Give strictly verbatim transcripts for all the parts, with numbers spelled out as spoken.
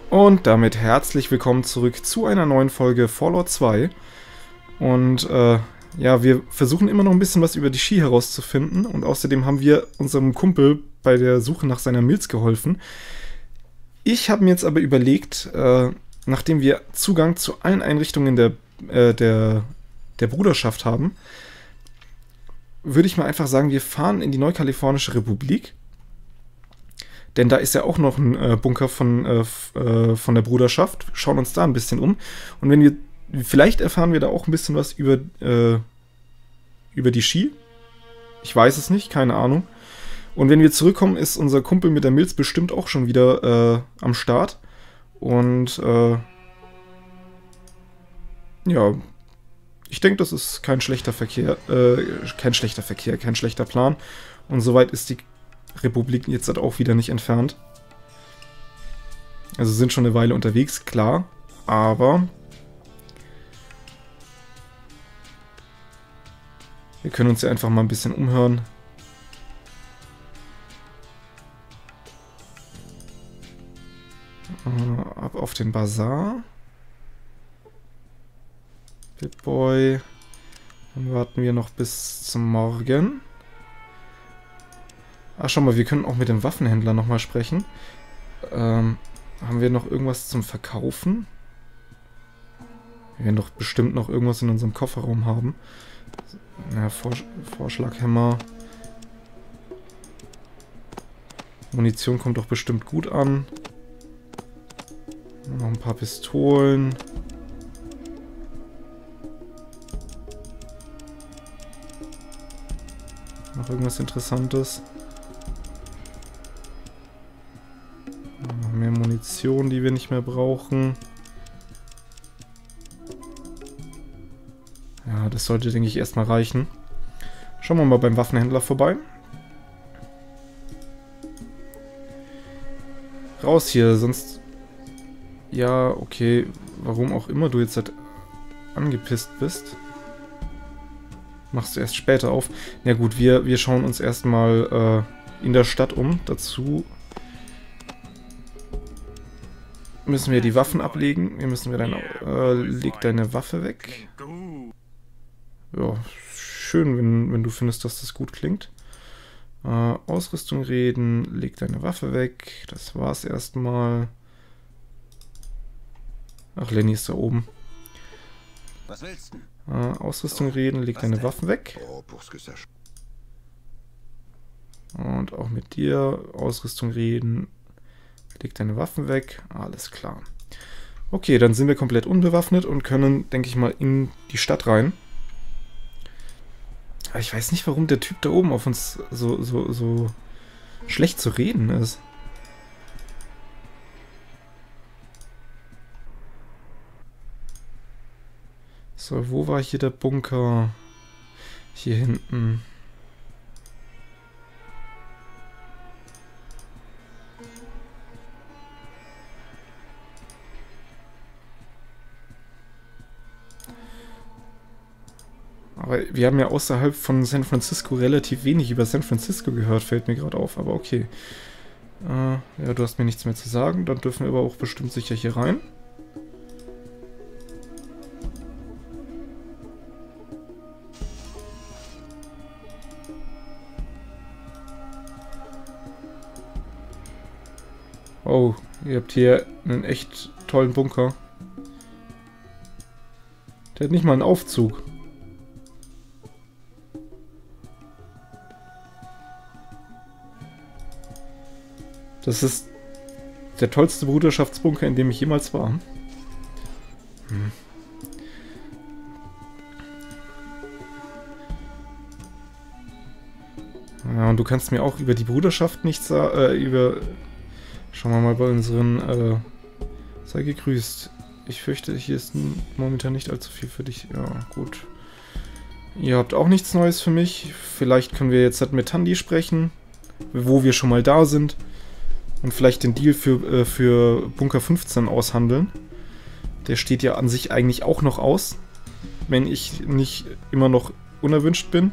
Und damit herzlich willkommen zurück zu einer neuen Folge Fallout zwei. Und äh, ja, wir versuchen immer noch ein bisschen was über die Ski herauszufinden. Und außerdem haben wir unserem Kumpel bei der Suche nach seiner Milz geholfen. Ich habe mir jetzt aber überlegt, äh, nachdem wir Zugang zu allen Einrichtungen der, äh, der, der Bruderschaft haben, würde ich mal einfach sagen, wir fahren in die Neukalifornische Republik. Denn da ist ja auch noch ein äh, Bunker von, äh, äh, von der Bruderschaft. Schauen uns da ein bisschen um. Und wenn wir, vielleicht erfahren wir da auch ein bisschen was über, äh, über die Ski. Ich weiß es nicht, keine Ahnung. Und wenn wir zurückkommen, ist unser Kumpel mit der Milz bestimmt auch schon wieder äh, am Start. Und äh, ja, ich denke, das ist kein schlechter Verkehr, äh, kein schlechter Verkehr, kein schlechter Plan. Und soweit ist die Republik jetzt halt auch wieder nicht entfernt. Also sind schon eine Weile unterwegs, klar, aber wir können uns ja einfach mal ein bisschen umhören. Äh, ab auf den Bazar. Pip-Boy. Dann warten wir noch bis zum Morgen. Ach, schau mal, wir können auch mit dem Waffenhändler nochmal sprechen. Ähm, haben wir noch irgendwas zum Verkaufen? Wir werden doch bestimmt noch irgendwas in unserem Kofferraum haben. Ja, Vorsch Vorschlaghämmer. Munition kommt doch bestimmt gut an. Noch ein paar Pistolen. Noch irgendwas Interessantes. Noch mehr Munition, die wir nicht mehr brauchen. Ja, das sollte, denke ich, erstmal reichen. Schauen wir mal beim Waffenhändler vorbei. Raus hier, sonst... Ja, okay, warum auch immer du jetzt halt angepisst bist. Machst du erst später auf. Na gut, wir, wir schauen uns erstmal äh, in der Stadt um. Dazu müssen wir die Waffen ablegen. Wir müssen wir deine... Äh, leg deine Waffe weg. Ja, schön, wenn, wenn du findest, dass das gut klingt. Äh, Ausrüstung reden, leg deine Waffe weg. Das war's erstmal. Ach, Lenny ist da oben. Was willst du? Äh, Ausrüstung reden, leg deine Waffen weg. Und auch mit dir. Ausrüstung reden, leg deine Waffen weg. Alles klar. Okay, dann sind wir komplett unbewaffnet und können, denke ich mal, in die Stadt rein. Aber ich weiß nicht, warum der Typ da oben auf uns so, so, so schlecht zu reden ist. So, wo war hier der Bunker? Hier hinten. Aber wir haben ja außerhalb von San Francisco relativ wenig über San Francisco gehört, fällt mir gerade auf, aber okay. Äh, ja, du hast mir nichts mehr zu sagen, dann dürfen wir aber auch bestimmt sicher hier rein. Oh, ihr habt hier einen echt tollen Bunker. Der hat nicht mal einen Aufzug. Das ist der tollste Bruderschaftsbunker, in dem ich jemals war. Hm. Ja, und du kannst mir auch über die Bruderschaft nichts sagen, äh, über... Schauen wir mal bei unseren, äh... Sei gegrüßt. Ich fürchte, hier ist momentan nicht allzu viel für dich. Ja, gut. Ihr habt auch nichts Neues für mich. Vielleicht können wir jetzt halt mit Tandy sprechen, wo wir schon mal da sind. Und vielleicht den Deal für, äh, für Bunker fünfzehn aushandeln. Der steht ja an sich eigentlich auch noch aus, wenn ich nicht immer noch unerwünscht bin.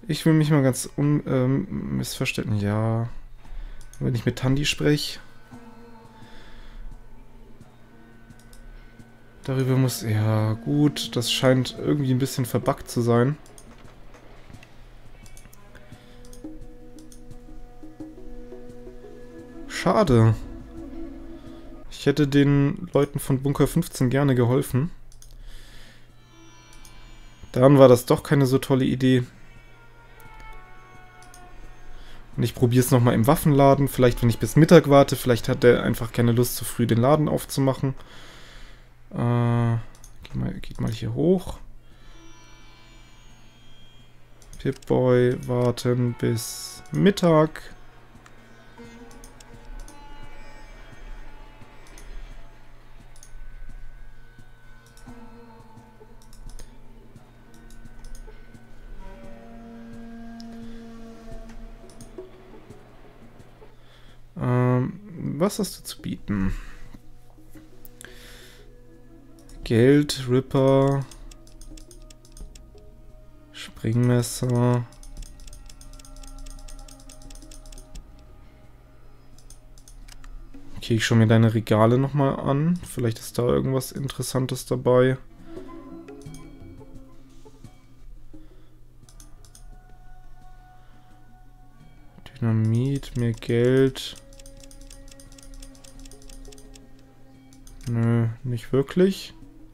Ich will mich mal ganz un ähm, missverständlich. Ja, wenn ich mit Tandy spreche. Darüber muss... Ja, gut. Das scheint irgendwie ein bisschen verbuggt zu sein. Schade. Ich hätte den Leuten von Bunker fünfzehn gerne geholfen. Dann war das doch keine so tolle Idee. Und ich probiere es nochmal im Waffenladen. Vielleicht, wenn ich bis Mittag warte. Vielleicht hat der einfach keine Lust, zu früh den Laden aufzumachen. Äh, geht mal, geht mal hier hoch. Pip-Boy, warten bis Mittag. Ähm, was hast du zu bieten? Geld, Ripper, Springmesser. Okay, ich schaue mir deine Regale nochmal an. Vielleicht ist da irgendwas Interessantes dabei. Dynamit, mehr Geld. Nö, nicht wirklich.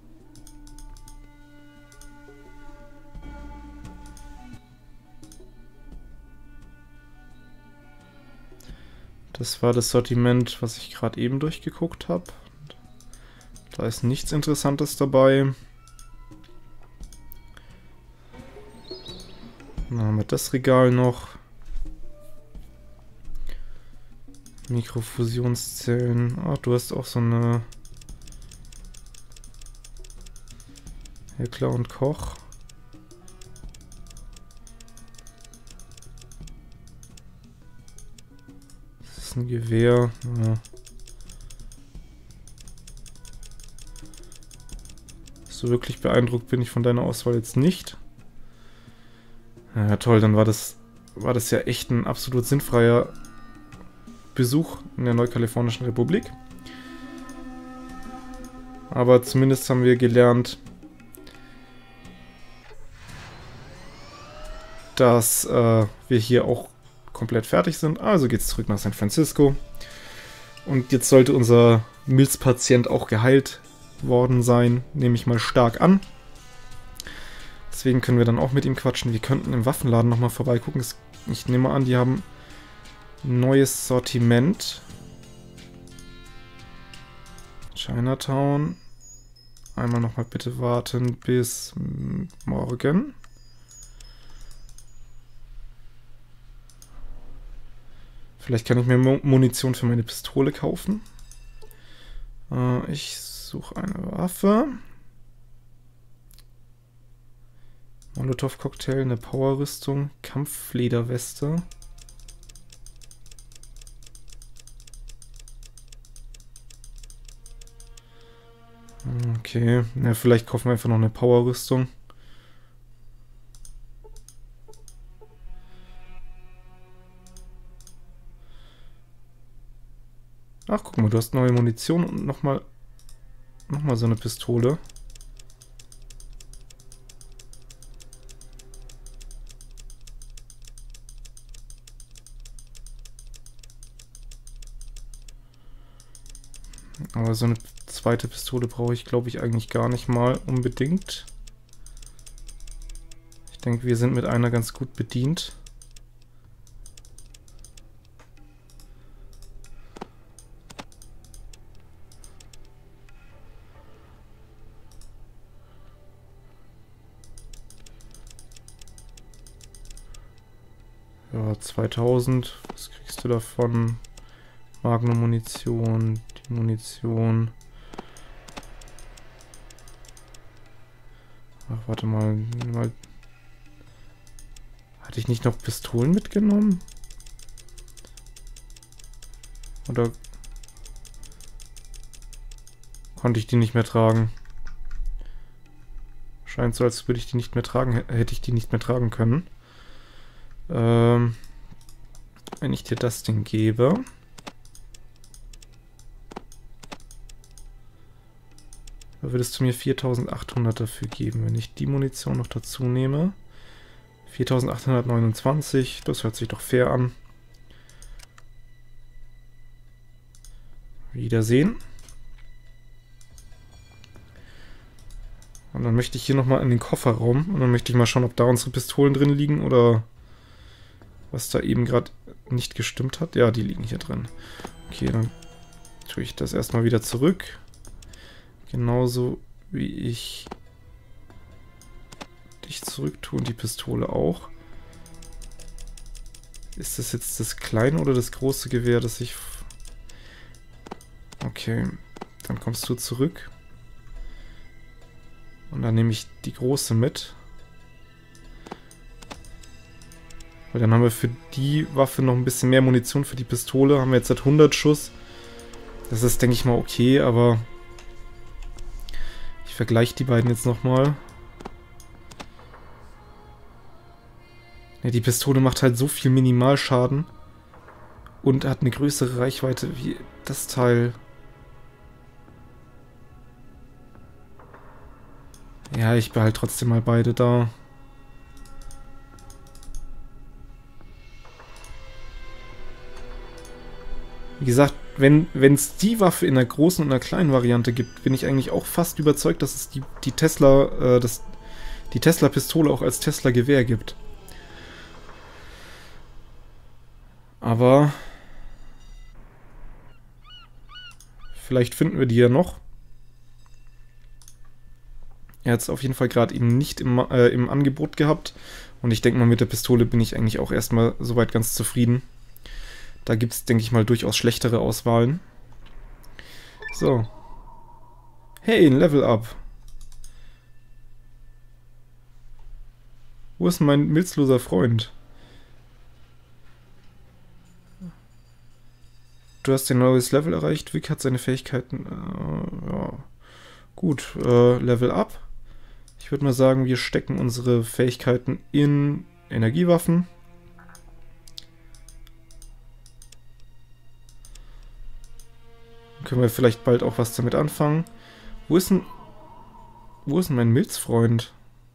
Das war das Sortiment, was ich gerade eben durchgeguckt habe. Da ist nichts Interessantes dabei. Dann haben wir das Regal noch. Mikrofusionszellen. Ah, du hast auch so eine Heckler und Koch. Das ist ein Gewehr. Ja. So wirklich beeindruckt bin ich von deiner Auswahl jetzt nicht. Ja, toll, dann war das, war das ja echt ein absolut sinnfreier Besuch in der Neukalifornischen Republik. Aber zumindest haben wir gelernt, dass äh, wir hier auch komplett fertig sind. Also geht's zurück nach San Francisco. Und jetzt sollte unser Milz-Patient auch geheilt worden sein, nehme ich mal stark an. Deswegen können wir dann auch mit ihm quatschen. Wir könnten im Waffenladen nochmal vorbeigucken. Ich nehme an, die haben ein neues Sortiment. Chinatown. Einmal nochmal bitte warten bis morgen. Vielleicht kann ich mir Munition für meine Pistole kaufen. Äh, ich suche eine Waffe. Molotow-Cocktail, eine Powerrüstung, Kampflederweste. Okay, ja, vielleicht kaufen wir einfach noch eine Powerrüstung. Ach, guck mal, du hast neue Munition und nochmal noch mal so eine Pistole. Aber so eine zweite Pistole brauche ich, glaube ich, eigentlich gar nicht mal unbedingt. Ich denke, wir sind mit einer ganz gut bedient. Ja, zweitausend. Was kriegst du davon? Magnum-Munition, die Munition. Ach, warte mal, mal. Hatte ich nicht noch Pistolen mitgenommen? Oder konnte ich die nicht mehr tragen? Scheint so, als würde ich die nicht mehr tragen, hätte ich die nicht mehr tragen können. Ähm, wenn ich dir das Ding gebe. Da würdest du mir viertausendachthundert dafür geben, wenn ich die Munition noch dazu nehme. viertausendachthundertneunundzwanzig, das hört sich doch fair an. Wiedersehen. Und dann möchte ich hier nochmal in den Kofferraum und dann möchte ich mal schauen, ob da unsere Pistolen drin liegen oder was da eben gerade nicht gestimmt hat. Ja, die liegen hier drin. Okay, dann tue ich das erstmal wieder zurück. Genauso wie ich dich zurück tue und die Pistole auch. Ist das jetzt das kleine oder das große Gewehr, das ich... Okay, dann kommst du zurück. Und dann nehme ich die große mit. Weil dann haben wir für die Waffe noch ein bisschen mehr Munition. Für die Pistole haben wir jetzt halt hundert Schuss. Das ist, denke ich mal, okay, aber... Ich vergleiche die beiden jetzt nochmal. Ja, die Pistole macht halt so viel Minimalschaden. Und hat eine größere Reichweite wie das Teil. Ja, ich behalte trotzdem mal beide da. Wie gesagt, wenn es die Waffe in einer großen und einer kleinen Variante gibt, bin ich eigentlich auch fast überzeugt, dass es die, die Tesla, äh, das, die Tesla-Pistole auch als Tesla-Gewehr gibt. Aber vielleicht finden wir die ja noch. Er hat es auf jeden Fall gerade eben nicht im, äh, im Angebot gehabt. Und ich denke mal, mit der Pistole bin ich eigentlich auch erstmal soweit ganz zufrieden. Da gibt es, denke ich mal, durchaus schlechtere Auswahlen. So. Hey, ein Level Up. Wo ist mein milzloser Freund? Du hast ein neues Level erreicht. Vic hat seine Fähigkeiten... Äh, ja. Gut, äh, Level Up. Ich würde mal sagen, wir stecken unsere Fähigkeiten in Energiewaffen. Dann können wir vielleicht bald auch was damit anfangen. Wo ist denn... Wo ist denn mein Milzfreund?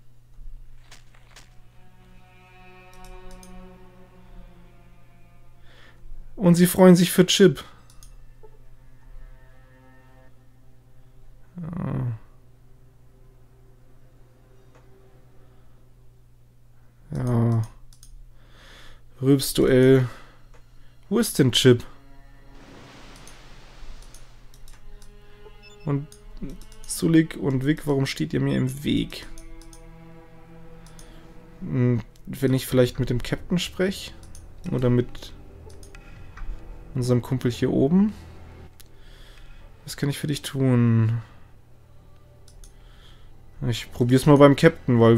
Und sie freuen sich für Chip. Ja. Ja. Rülpsduell. Wo ist denn Chip? Und Sulik und Vic, warum steht ihr mir im Weg? Hm, wenn ich vielleicht mit dem Captain spreche? Oder mit unserem Kumpel hier oben? Was kann ich für dich tun? Ich probier's mal beim Captain, weil...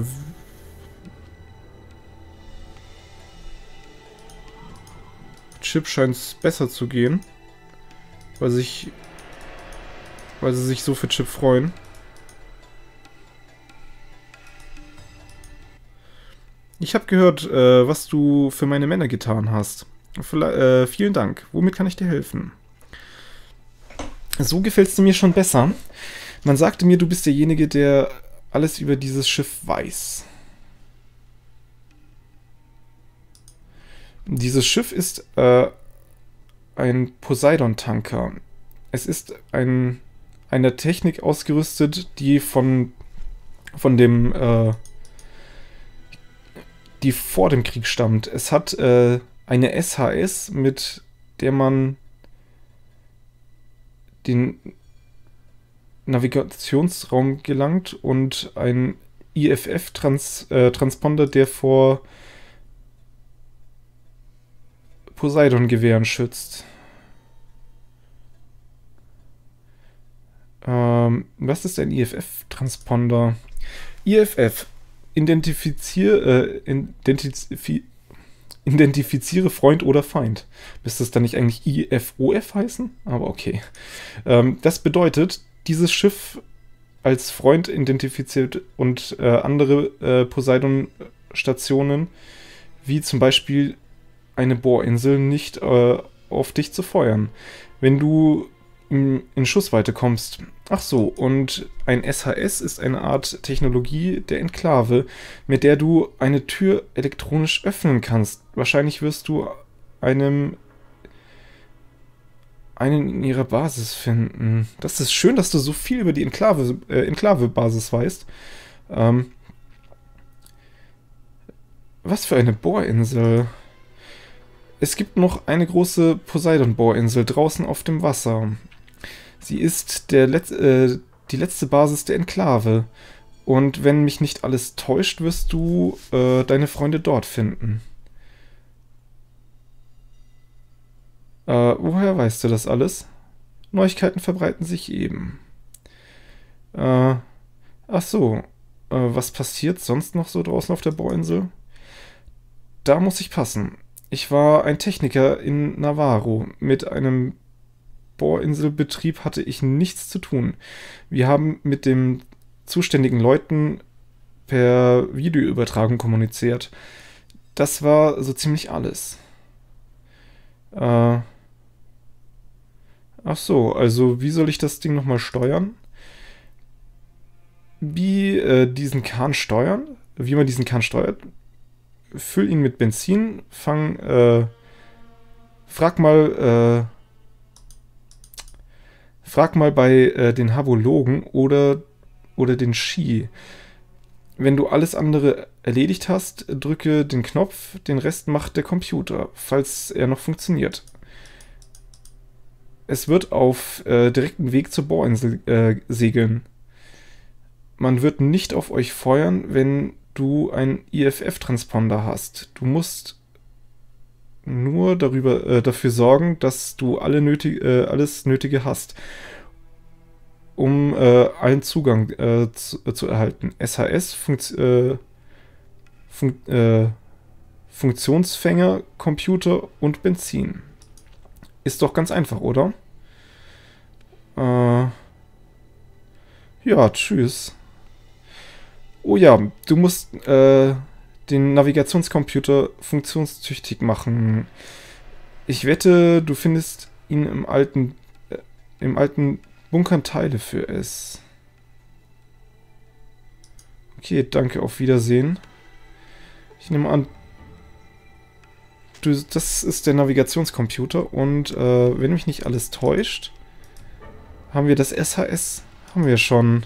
Chip scheint es besser zu gehen. Weil sich... Weil sie sich so für Chip freuen. Ich habe gehört, äh, was du für meine Männer getan hast. Vielleicht, äh, vielen Dank. Womit kann ich dir helfen? So gefällst du mir schon besser. Man sagte mir, du bist derjenige, der alles über dieses Schiff weiß. Dieses Schiff ist äh, ein Poseidon-Tanker. Es ist ein, eine Technik ausgerüstet, die von, von dem, äh, die vor dem Krieg stammt. Es hat äh, eine S H S, mit der man den Navigationsraum gelangt und ein I F F-Transponder, äh, der vor Poseidon-Gewehren schützt. Ähm, was ist ein I F F-Transponder? I F F. Identifizier, äh, identifi identifiziere Freund oder Feind. Müsste es dann nicht eigentlich I F O F heißen? Aber okay. Ähm, das bedeutet, dieses Schiff als Freund identifiziert und äh, andere äh, Poseidon-Stationen wie zum Beispiel eine Bohrinsel, nicht äh, auf dich zu feuern, wenn du in, in Schussweite kommst. Ach so, und ein S H S ist eine Art Technologie der Enklave, mit der du eine Tür elektronisch öffnen kannst. Wahrscheinlich wirst du einem einen in ihrer Basis finden. Das ist schön, dass du so viel über die Enklave, äh, Enklave-Basis weißt. Ähm, was für eine Bohrinsel. Es gibt noch eine große Poseidon-Bohrinsel draußen auf dem Wasser. Sie ist der Let äh, die letzte Basis der Enklave. Und wenn mich nicht alles täuscht, wirst du äh, deine Freunde dort finden. Äh, woher weißt du das alles? Neuigkeiten verbreiten sich eben. Äh, ach so. Äh, was passiert sonst noch so draußen auf der Bohrinsel? Da muss ich passen. Ich war ein Techniker in Navarro. Mit einem Bohrinselbetrieb hatte ich nichts zu tun. Wir haben mit den zuständigen Leuten per Videoübertragung kommuniziert. Das war so ziemlich alles. Äh, ach so, also wie soll ich das Ding nochmal steuern? Wie äh, diesen Kahn steuern? Wie man diesen Kahn steuert? Füll ihn mit Benzin, fang, äh, frag mal, äh, frag mal bei äh, den Habologen oder, oder den Ski. Wenn du alles andere erledigt hast, drücke den Knopf, den Rest macht der Computer, falls er noch funktioniert. Es wird auf äh, direktem Weg zur Bohrinsel äh, segeln. Man wird nicht auf euch feuern, wenn du einen I F F-Transponder hast. Du musst nur darüber, äh, dafür sorgen, dass du alle nötig, äh, alles Nötige hast, um äh, allen Zugang äh, zu, äh, zu erhalten. S H S, Funkt, äh, Fun äh, Funktionsfänger, Computer und Benzin. Ist doch ganz einfach, oder? Äh, ja, tschüss. Oh ja, du musst äh, den Navigationscomputer funktionstüchtig machen. Ich wette, du findest ihn im alten, äh, im alten Bunkern Teile für es. Okay, danke, auf Wiedersehen. Ich nehme an, du, das ist der Navigationscomputer und äh, wenn mich nicht alles täuscht, haben wir das S H S, haben wir schon.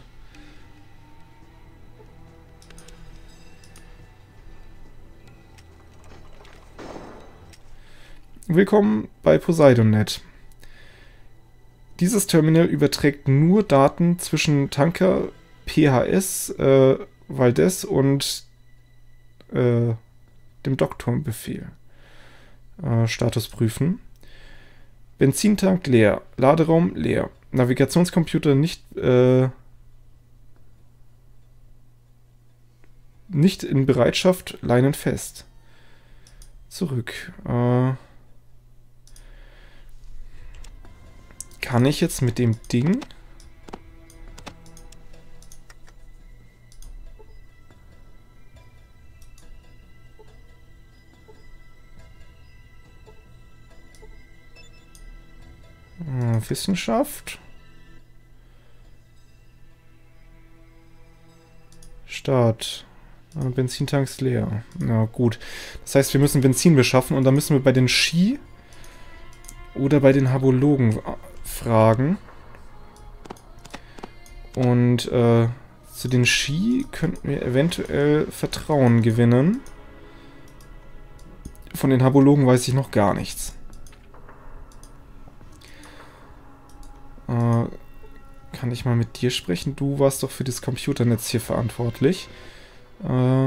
Willkommen bei PoseidonNet. Dieses Terminal überträgt nur Daten zwischen Tanker P H S äh, Valdez und äh, dem Dockturmbefehl. Äh, Status prüfen. Benzintank leer. Laderaum leer. Navigationscomputer nicht äh, nicht in Bereitschaft, Leinen fest. Zurück. Äh, Kann ich jetzt mit dem Ding... Hm, Wissenschaft? Start. Äh, Benzintank ist leer. Na gut. Das heißt, wir müssen Benzin beschaffen und dann müssen wir bei den Ski oder bei den Habologen fragen. Und äh, zu den Ski könnten wir eventuell Vertrauen gewinnen. Von den Habologen weiß ich noch gar nichts. Äh, kann ich mal mit dir sprechen? Du warst doch für das Computernetz hier verantwortlich. Äh,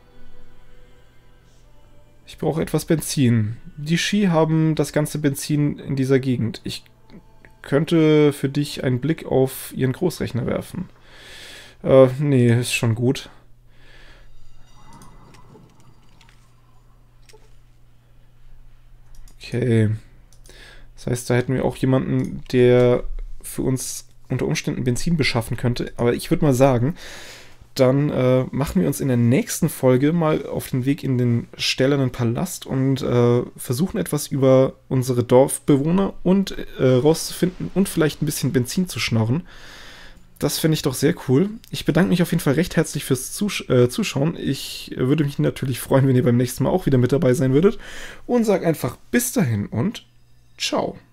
ich brauche etwas Benzin. Die Ski haben das ganze Benzin in dieser Gegend. Ich könnte für dich einen Blick auf ihren Großrechner werfen. Äh, nee, ist schon gut. Okay. Das heißt, da hätten wir auch jemanden, der für uns unter Umständen Benzin beschaffen könnte. Aber ich würde mal sagen, dann äh, machen wir uns in der nächsten Folge mal auf den Weg in den stählernen Palast und äh, versuchen etwas über unsere Dorfbewohner und äh, rauszufinden und vielleicht ein bisschen Benzin zu schnorren. Das finde ich doch sehr cool. Ich bedanke mich auf jeden Fall recht herzlich fürs Zus äh, Zuschauen. Ich würde mich natürlich freuen, wenn ihr beim nächsten Mal auch wieder mit dabei sein würdet. Und sage einfach bis dahin und ciao.